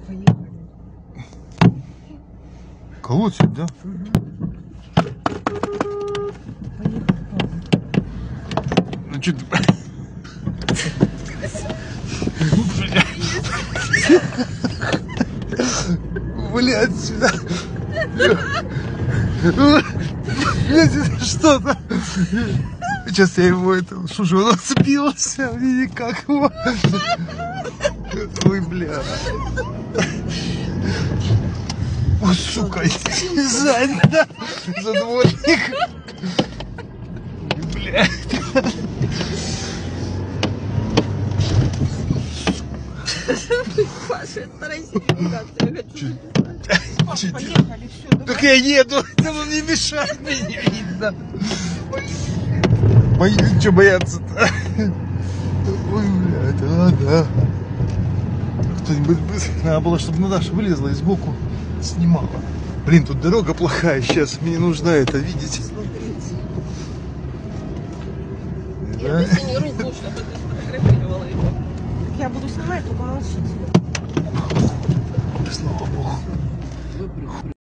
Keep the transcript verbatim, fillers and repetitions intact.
Поехали. Колотит, да? Угу. Поехали, папа. Ну что ты... Блядь, сюда. Блядь, это что-то. Сейчас я его это... Слушай, он отцепился. Мне никак его. Ой, бля. Ой, сука, сзади, да? Задворник. Блядь. Паша, старайся не ругаться, я хочу написать. Поехали, все, давай. Так я еду, это он не мешает мне, видно. Бои, что бояться-то? Ой, блядь, а, да. Кто-нибудь быстро. Надо было, чтобы Наташа вылезла и сбоку снимала. Блин, тут дорога плохая сейчас, мне нужно это видеть. Я Да? вытяни руку, чтобы ты сфотографировала его. Так я буду снимать, только молчите. Слава богу.